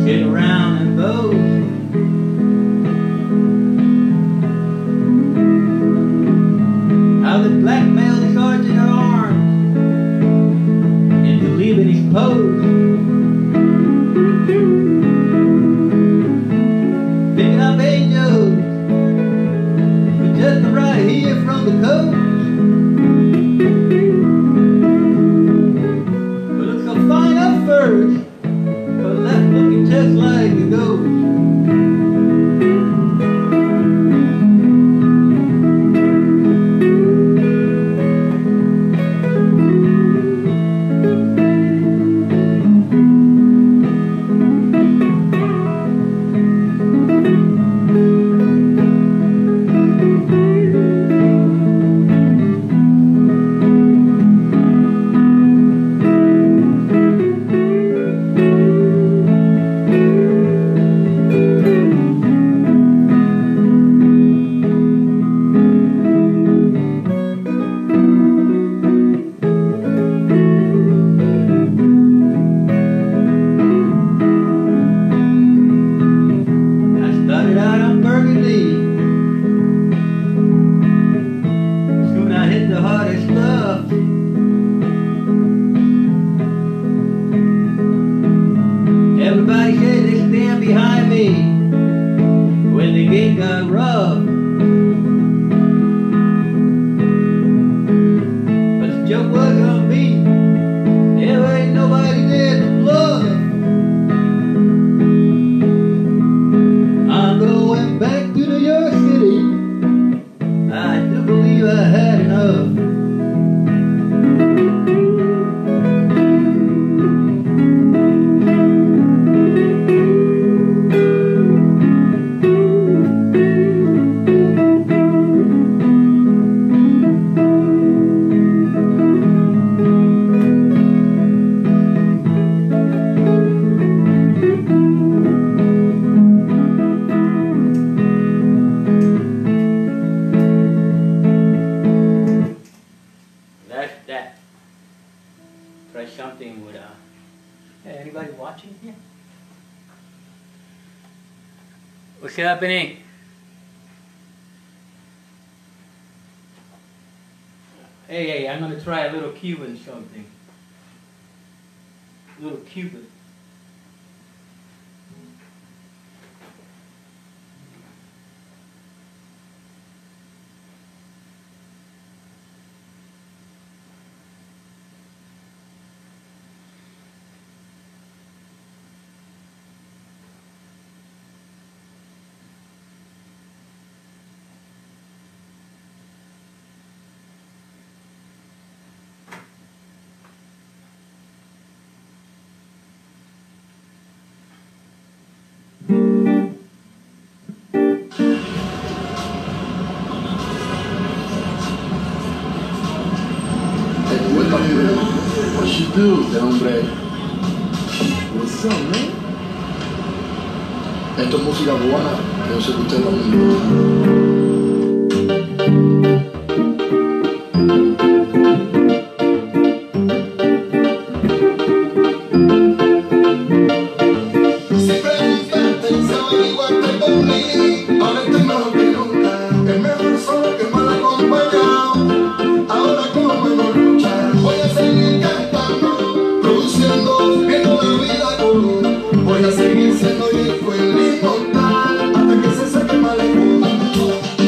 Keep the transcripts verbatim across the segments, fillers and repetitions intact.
sit around and boast. How they blackmailed the sergeant at arms into leaving his post. Picking up angels with just the right here from the coast. But let's go find out first, but left looking just like a ghost. Everybody said they stand behind me when the gate got rough. But the joke was on me. There ain't nobody there to bluff. I'm going back to New York City. I do believe I had enough. That try something with uh hey, anybody watching here? What's happening? Hey, hey, I'm gonna try a little Cuban something. A little Cuban. What you do, de hombre? What's up, man? Esto es música cubana, que yo sé que ustedes también lo Voy a seguir siendo hijo el inmortal hasta que se seque el malecón.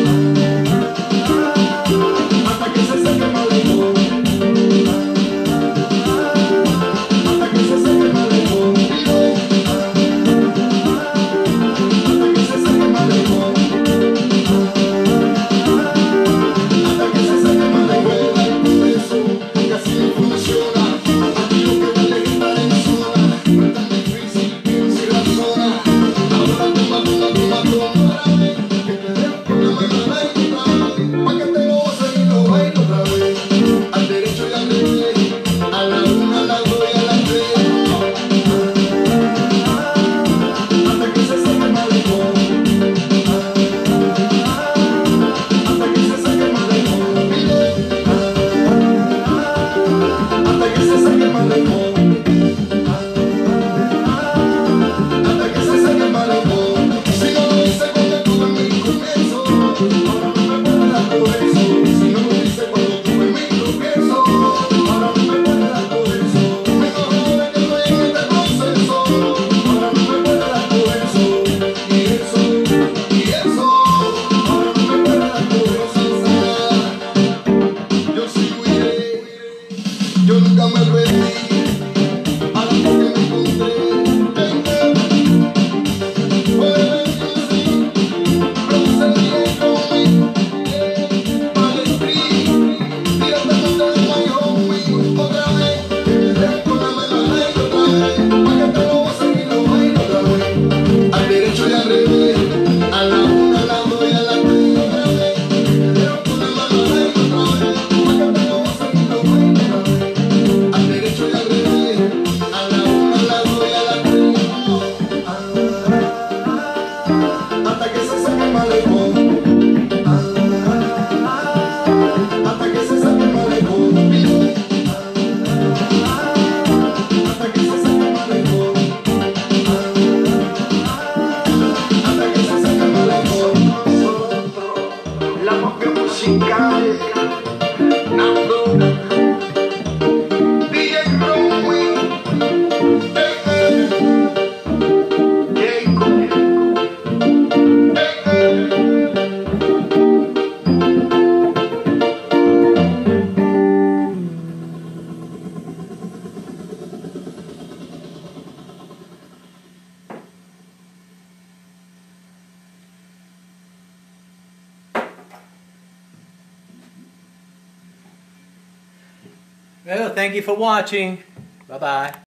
Well, thank you for watching. Bye-bye.